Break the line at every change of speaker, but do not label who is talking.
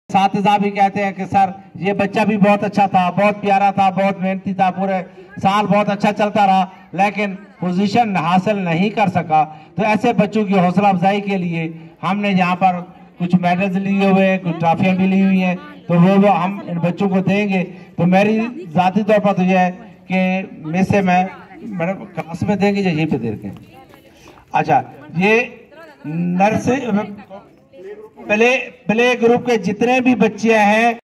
साथिजा भी कहते हैं कि सर ये बच्चा भी बहुत अच्छा था, बहुत प्यारा था, बहुत मेहनती था, पूरे साल बहुत अच्छा चलता रहा, लेकिन पोजीशन हासिल नहीं कर सका। तो ऐसे बच्चों की हौसला अफजाई के लिए हमने यहाँ पर कुछ मेडल्स लिए हुए हैं, कुछ ट्रॉफियाँ भी ली हुई हैं, तो वो हम इन बच्चों को देंगे। तो मेरी जाती तौर पर तो यह है कि में से मैं मैडम क्लास में देंगे या यहीं पे दे के। अच्छा, ये नर्सरी प्ले ग्रुप के जितने भी बच्चे हैं